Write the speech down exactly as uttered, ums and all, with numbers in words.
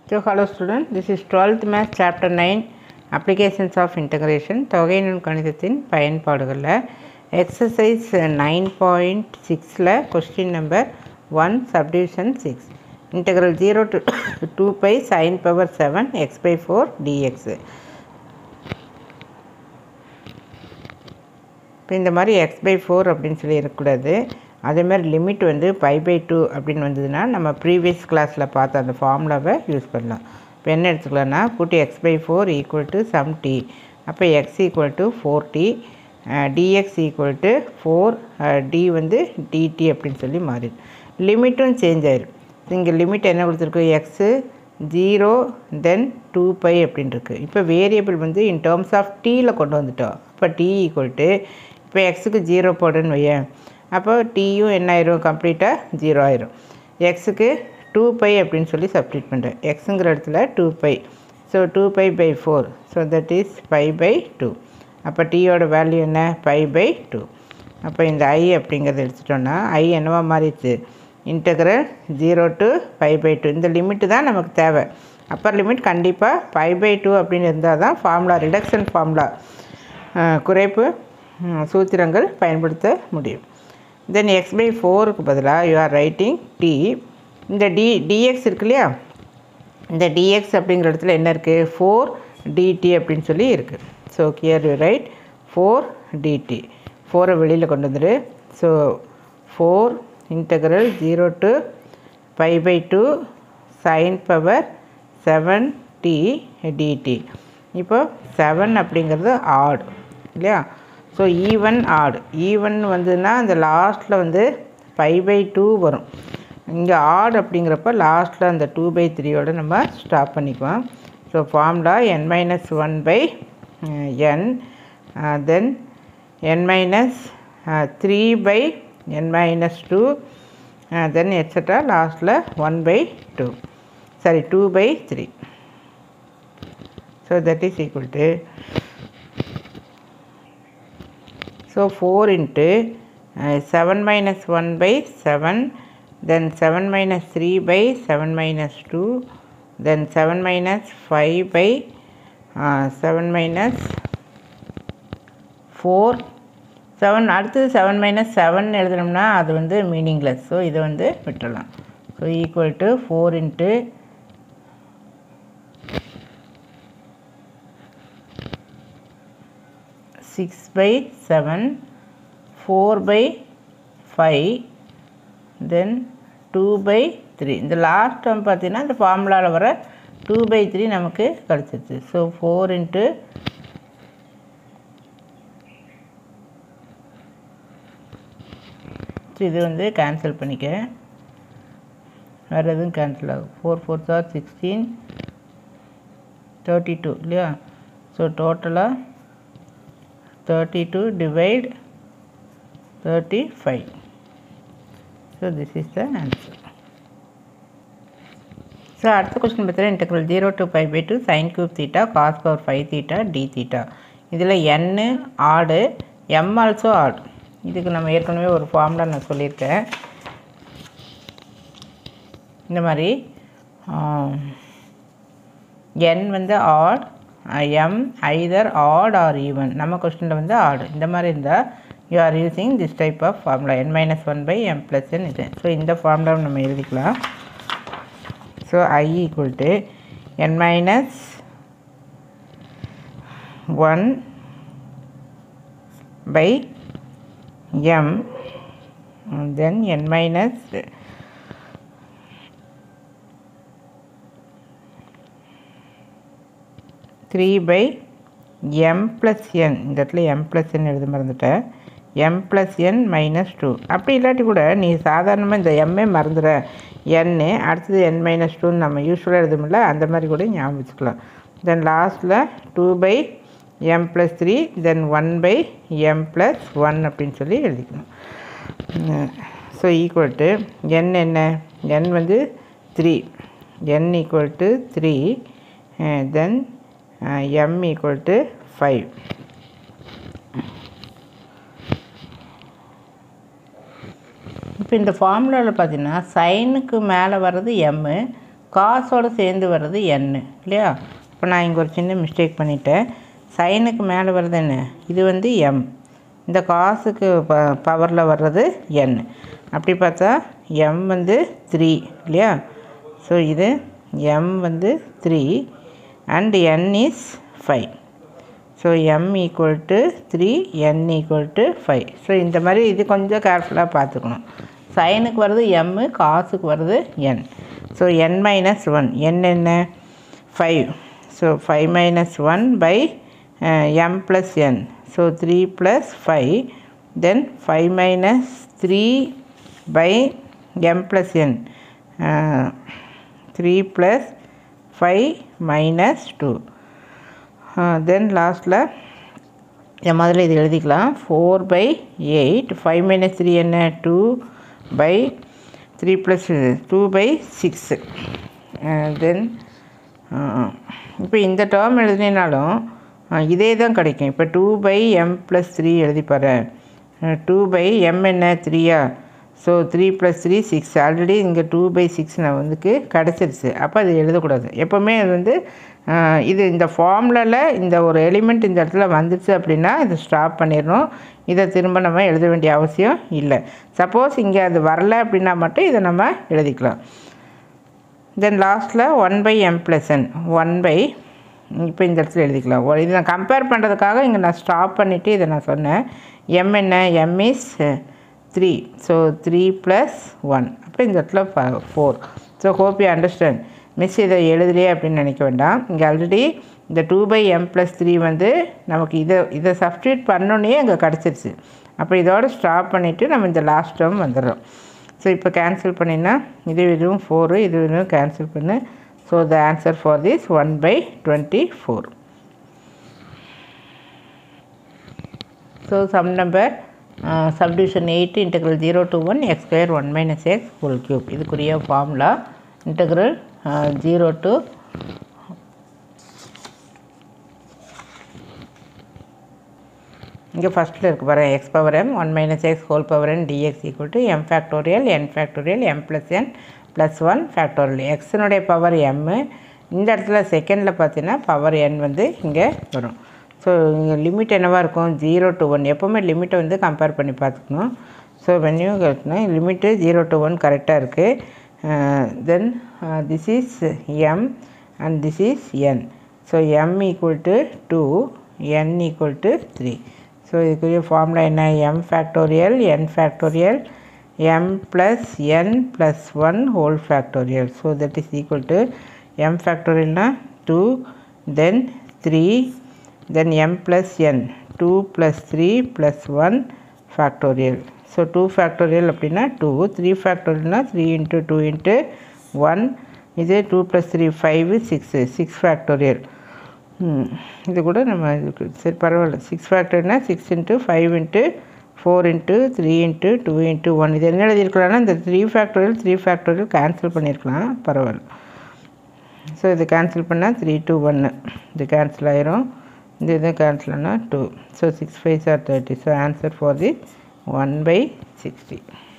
So hello student, this is twelfth math chapter nine applications of integration தொகையினும் கணிதத்தின் பயன்பாடுகள்ல exercise nine point six ல question number one subdivision six integral zero to two pi sin power seven x by four dx. இப்போ இந்த மாதிரி x by four அப்படின்னு சொல்லி இருக்கக்கூடாது. அதே மாதிரி லிமிட் வந்து pi by two அப்படின்னு வந்ததுன்னா நம்ம ப்ரீவியஸ் கிளாஸில் பார்த்த அந்த ஃபார்முலாவை யூஸ் பண்ணலாம். இப்போ என்ன எடுத்துக்கலாம்னா கூட்டி x by four equal to some t, அப்போ x equal to four t, dx equal to four t வந்து டிடி அப்படின்னு சொல்லி மாறிடு. லிமிட்டும் சேஞ்ச் ஆயிடும். இங்கே லிமிட் என்ன கொடுத்துருக்கு, x zero then two pi அப்படின்னு இருக்குது. இப்போ வேரியபிள் வந்து இன் டேர்ம்ஸ் ஆஃப் டீயில் கொண்டு வந்துட்டோம். இப்போ டி ஈக்குவல் டு இப்போ எக்ஸுக்கு ஜீரோ போடுன்னு வையேன், அப்போ டீயும் என்ன ஆயிரும், கம்ப்ளீட்டாக ஜீரோ ஆயிரும். எக்ஸுக்கு டூ பை அப்படின்னு சொல்லி சப்ஸ்டிட் பண்ணுறேன். எக்ஸுங்கிற இடத்துல two pi, so two pi by four, so that is pi by two. அப்போ டீயோட வேல்யூ என்ன, பை பை டூ. அப்போ இந்த ஐ அப்படிங்கிறத எடுத்துட்டோன்னா ஐ என்னவா மாறிடுச்சு, integral zero to pi by two. இந்த லிமிட்டு தான் நமக்கு தேவை. அப்பர் லிமிட் கண்டிப்பாக பை பை டூ அப்படின்னு இருந்தால் தான் ஃபார்முலா, ரிடக்ஷன் ஃபார்முலா, குறைப்பு சூத்திரங்கள் பயன்படுத்த முடியும். தென் எக்ஸ் பை ஃபோருக்கு பதிலாக யூ ஆர் ரைட்டிங் டி. இந்த டி டிஎக்ஸ் இருக்கு இல்லையா, இந்த டிஎக்ஸ் அப்படிங்கிற இடத்துல என்ன இருக்குது, ஃபோர் டிடி அப்படின்னு சொல்லி இருக்குது. So here you write four dt. ஃபோரை வெளியில் கொண்டு வந்துடு. So four integral zero to pi by two sine power seven t dt. இப்போ செவன் அப்படிங்கிறது ஆட் இல்லையா, ஸோ ஈவன் ஆட். ஈவன் வந்துன்னா அந்த லாஸ்ட்டில் வந்து பை பை டூ வரும். இங்கே ஆட் அப்படிங்கிறப்ப லாஸ்ட்டில் அந்த டூ பை த்ரீயோடு நம்ம ஸ்டாப் பண்ணிக்குவோம். So formula n minus one by n, then n minus three by n minus two, then etcetera லாஸ்ட்டில் one by two, sorry two by three. So that is equal to, so four into uh, seven minus one by seven, then seven minus three by seven minus two, then seven minus five by uh, seven minus four. seven அடுத்து seven minus seven எழுதணும்னா அது வந்து meaningless. So இதை வந்து விட்டுடலாம். So equal to four into six by seven, four by five, then two by three. இந்த last term பார்த்தீங்கன்னா இந்த ஃபார்முலாவில் வர டூ பை த்ரீ நமக்கு கிடச்சிருச்சு. ஸோ ஃபோர் இன்ட்டு இது வந்து கேன்சல் பண்ணிக்க, வேறு எதுவும் கேன்சல் ஆகும். Four four sir sixteen, thirty two இல்லையா. ஸோ டோட்டலாக thirty-two divide thirty-five. So this is the answer. So அடுத்த கொஸ்டின் பார்த்தா integral zero to pi by two sine cube theta cos power five theta d theta. இதில் n ஆடு, am also add. இதுக்கு நம்ம ஏற்கனவே ஒரு ஃபார்முலா நான் சொல்லியிருக்கேன். இந்த மாதிரி என் வந்து odd, m either odd or even. நம்ம கொஸ்டினில் வந்து ஆடு. இந்த மாதிரி இருந்தால் you are using this type of formula n minus one by m plus n இது. ஸோ இந்த ஃபார்முலாவை நம்ம எழுதிக்கலாம். So I equal to n minus one by m, then n minus three by m plus n. இந்த இடத்துல m plus n எழுத மறந்துட்டேன். M plus n minus two. அப்படி இல்லாட்டி கூட நீ சாதாரணமாக இந்த எம்ஏ மறந்துட, என்னு அடுத்தது என் மைனஸ் டூன்னு நம்ம யூஸ்வலாக எழுதுமில்ல, அந்த மாதிரி கூட ஞாபகம் வச்சுக்கலாம். தென் லாஸ்ட்டில் two by m plus three, then one by m plus one அப்படின்னு சொல்லி எழுதிக்கணும். ஸோ ஈக்குவல் டு என் என்ன, என் வந்து three, n equal to three, then m equal to five. இப்போ இந்த ஃபார்முலாவில் பார்த்தீங்கன்னா சைனுக்கு மேலே வர்றது எம்மு, காசோடு சேர்ந்து வர்றது n இல்லையா. இப்போ நான் இங்கே ஒரு சின்ன மிஸ்டேக் பண்ணிட்டேன். சைனுக்கு மேலே வர்றது என்ன, இது வந்து m, இந்த காசுக்கு ப பவரில் வர்றது n. அப்படி பார்த்தா m வந்து த்ரீ இல்லையா. ஸோ இது m வந்து three and n is five. So m equal to three, n equal to five. So இந்த மாதிரி இது கொஞ்சம் கேர்ஃபுல்லாக பார்த்துக்கணும். சைனுக்கு வருது m, காசுக்கு வருது n. So n minus one, n என்ன five. So five minus one by m plus n. So three plus five, then five minus three by m plus n. Three plus five minus two. Then லாஸ்ட்டில் n முதல்ல இது எழுதிக்கலாம். Four by eight, five minus three என்ன two by three plus two by six. Then இப்போ இந்த term எழுதினாலும் இதே தான் கிடைக்கும். இப்போ two by m plus three எழுதிப்பாரு. Two by m என்ன த்ரீயா. So three plus three six. Already இங்கே டூ பை சிக்ஸ் நான் வந்துக்கு கிடச்சிருச்சு. அப்போ அது எழுதக்கூடாது. எப்போவுமே அது வந்து இது இந்த ஃபார்முலாவில் இந்த ஒரு எலிமெண்ட் இந்த இடத்துல வந்துடுச்சு அப்படின்னா இதை ஸ்டாப் பண்ணிடணும். இதை திரும்ப நம்ம எழுத வேண்டிய அவசியம் இல்லை. சப்போஸ் இங்கே அது வரல அப்படின்னா மட்டும் இதை நம்ம எழுதிக்கலாம். தென் லாஸ்ட்டில் one by m plus n, one by இப்போ இந்த இடத்துல எழுதிக்கலாம். இதை நான் கம்பேர் பண்ணுறதுக்காக இங்கே நான் ஸ்டாப் பண்ணிவிட்டு இதை நான் சொன்னேன். எம் என்ன, m is three. So three plus one, அப்போ இந்த இடத்துல four. So hope you understand. Miss இதை எழுதலையே அப்படின்னு நினைக்க வேண்டாம். இங்கே ஆல்ரெடி இந்த two by m plus three வந்து நமக்கு இதை இதை சப்ஸ்டியூட் பண்ணோன்னே அங்கே கிடச்சிருச்சு. அப்போ இதோட ஸ்டாப் பண்ணிவிட்டு நம்ம இந்த லாஸ்ட் டேர்ம் வந்துடுறோம். ஸோ இப்போ கேன்சல் பண்ணினா இது இதுவும் ஃபோரு, இது இதுவும் கேன்சல் பண்ணு. So the answer for this one by twenty four. So some number subdivision eight, integral zero to one x square one minus x whole cube. இதுக்குரிய formula integral zero to இங்கே ஃபஸ்ட்டில் இருக்குது பாரு, x power m one minus x whole power n dx equal to m factorial n factorial m plus n plus one factorial. எக்ஸினுடைய power m. இந்த இடத்துல செகண்டில் பார்த்தீங்கன்னா பவர் என் வந்து இங்கே வரும். ஸோ இங்கே லிமிட் என்னவாக இருக்கும், ஜீரோ டு ஒன். எப்போவுமே லிமிட்டை வந்து கம்பேர் பண்ணி பார்த்துக்கணும். ஸோ வென்யூ கேட்டினா லிமிட்டு ஜீரோ டு ஒன் கரெக்டாக இருக்குது. Then this is m and this is n. So m equal to two, n equal to three. So இதுக்குரிய ஃபார்முலா என்ன, m factorial n factorial m plus n plus one whole factorial. So that is equal to m ஃபேக்டோரியல்னா two, then three, then m plus n, two plus three plus one factorial. So two factorial அப்படின்னா two, three factorialனா three into two into one. இது two plus three five, six, six factorial. இது கூட நம்ம சரி பரவாயில்ல. Six ஃபேக்டர்னா six into five into four into three into two into one. இது என்ன எழுதியிருக்கலாம்னா இந்த three factorial three factorial cancel பண்ணியிருக்கலாம், பரவாயில்ல. ஸோ இது கேன்சல் பண்ணால் த்ரீ டூ ஒன்று இது கேன்சல் ஆயிரும். இந்த இது கேன்சல் ஆனால் two. So six five are thirty. So answer for the one by sixty.